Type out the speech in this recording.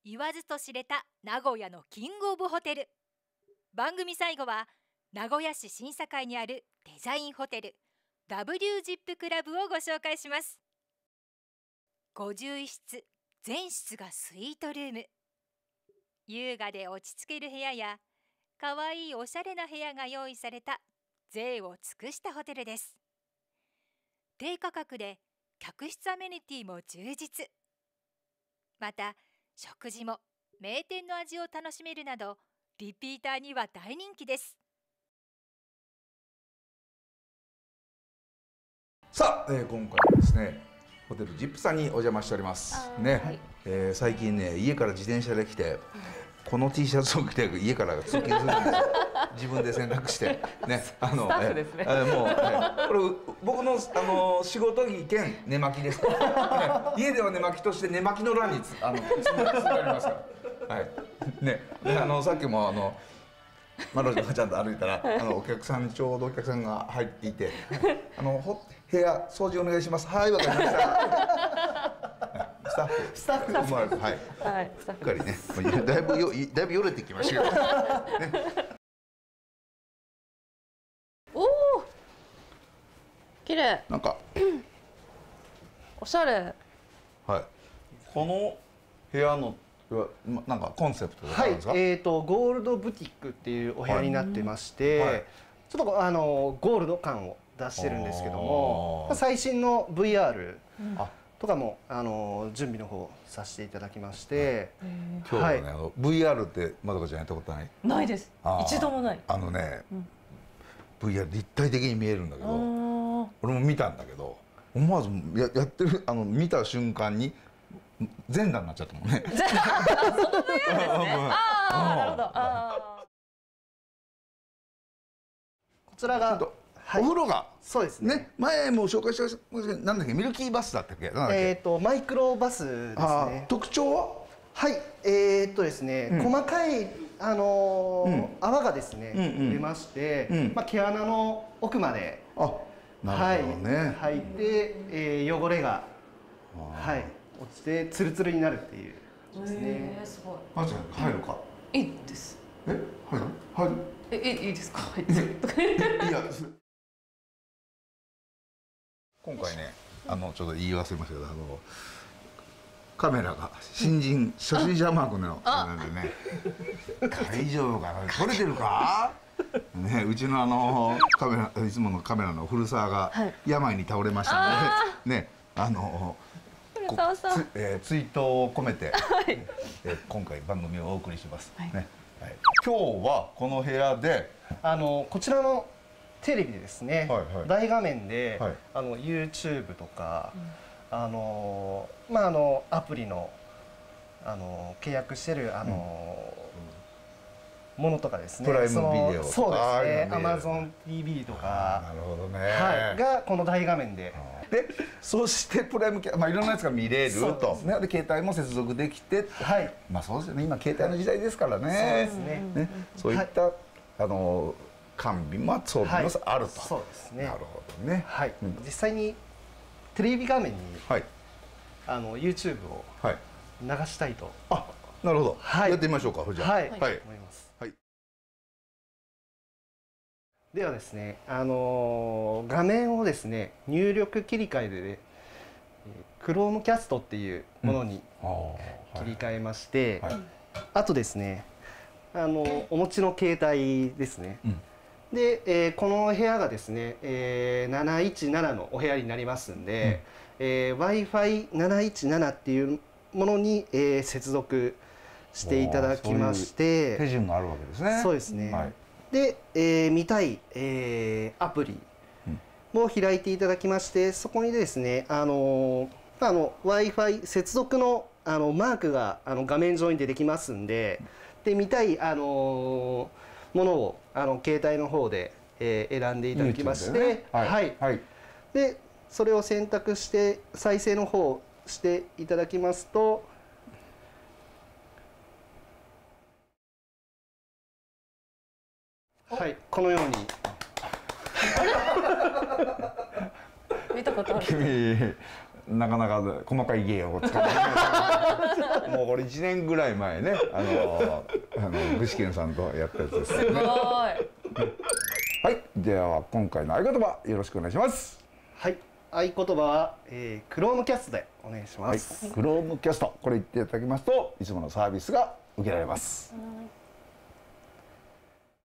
言わずと知れた名古屋のキングオブホテル。番組最後は名古屋市審査会にあるデザインホテル W ジップクラブをご紹介します。51室全室がスイートルーム、優雅で落ち着ける部屋やかわいいおしゃれな部屋が用意された贅を尽くしたホテルです。低価格で客室アメニティも充実。また食事も名店の味を楽しめるなどリピーターには大人気です。 さあ、今回はですねホテルジップさんにお邪魔しておりますね、はい。最近ね家から自転車で来て、この T シャツを着て家から通勤するんですよ。自分で選択してね、 スタッフですね。 もう、これ僕の仕事着兼寝巻きですから、家では寝巻きとして寝巻きの欄につありますから、はいね。でさっきもマロちゃんがちゃんと歩いたら、お客さんちょうどお客さんが入っていて、部屋掃除お願いします。はい、わかりました。スタッフはい、しっかりね、だいぶよれてきましたけど、ね。 おお、綺麗。 なんかおしゃれ。 はい。この部屋のなんかコンセプトがあるんですか？ はい、ゴールドブティックっていうお部屋になってまして、はい、ちょっとゴールド感を出してるんですけども、最新の VR とかも準備の方させていただきまして、 今日はね、VR ってまどかちゃんやったことない？ ないです。一度もない。 VR 立体的に見えるんだけど、俺も見たんだけど、思わずやってる見た瞬間に全裸になっちゃったもんね。 その VR ですね。ああ、なるほど。 こちらがお風呂が、 そうですね。 前も紹介したなんだっけ、ミルキーバスだったっけ？ マイクロバスですね。 特徴は？ はい、ですね、細かい泡がですね出まして、毛穴の奥まで入って、汚れが落ちてツルツルになるっていうですね。 すごい。 あーちゃん入るか？ いいです。 入る？ いいですか？ いや、今回ねちょっと言い忘れましたけど、カメラが新人初心者マークのなんでね、大丈夫かな、撮れてるかね。うちのカメラ、いつものカメラの古澤が病に倒れましたのでね、追悼を込めて今回番組をお送りしますね。今日はこの部屋でこちらのテレビでですね、大画面でYouTube とかアプリの契約してるものとかですね、 プライムビデオとか、 そうですね、Amazon TV とかがこの大画面で。 で、そしてプライムいろんなやつが見れると、で携帯も接続できて、そうですよね、今携帯の時代ですからね。そういった完備も装備もあると。 そうですね。 なるほどね。 実際にテレビ画面にYouTube を流したいと。 なるほど。やってみましょうか。じゃあ。 はい。思います。ではですね、画面をですね入力切り替えでChromecast っていうものに切り替えまして、あとですねお持ちの携帯ですね。で、この部屋がですね、717のお部屋になりますんで、Wi-Fi717 っていうものに接続していただきまして、 手順があるわけですね。 そうですね。で、見たいアプリも開いていただきまして、そこにですねWi-Fi 接続のマークが画面上に出てきますんで、見たいものを携帯の方で選んでいただきまして、でそれを選択して再生の方をしていただきますと、このように見たことある。 君なかなか細かい芸を使ってもうこれ1年ぐらい前ね具志堅さんとやったやつですね。 すごい。 はい、では今回の合言葉よろしくお願いします。 はい、合言葉は、クロームキャストでお願いします。 クロームキャスト、これ言っていただきますといつものサービスが受けられます。 はい。